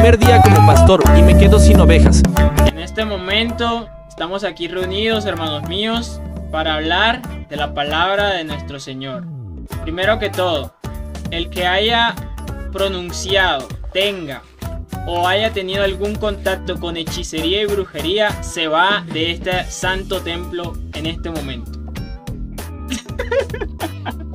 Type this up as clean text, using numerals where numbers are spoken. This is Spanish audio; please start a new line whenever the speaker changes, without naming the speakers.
primer día como pastor y me quedo sin ovejas.
En este momento estamos aquí reunidos, hermanos míos, para hablar de la palabra de nuestro Señor. Primero que todo, el que haya pronunciado, tenga o haya tenido algún contacto con hechicería y brujería, se va de este santo templo en este momento.